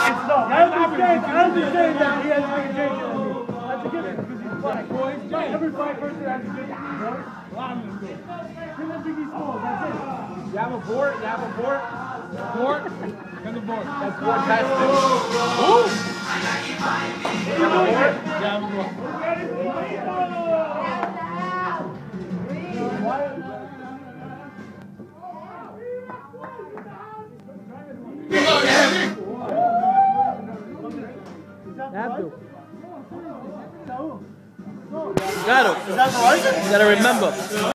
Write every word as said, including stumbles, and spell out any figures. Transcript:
It's no. I understand. I understand that he has a bigger change than me. That's a given because he's black. Boys, every black person has a good boy. A lot of them do. Give him Biggie Smalls. That's it. You have a board. You have a board. Board. Come the board. That's board testing. Ooh. You have a board. You have a board. Abdul. You gotta, you gotta remember.